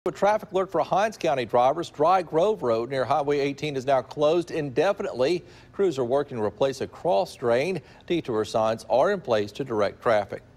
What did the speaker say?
A traffic alert for Hinds County drivers. Dry Grove Road near Highway 18 is now closed indefinitely. Crews are working to replace a cross drain. Detour signs are in place to direct traffic.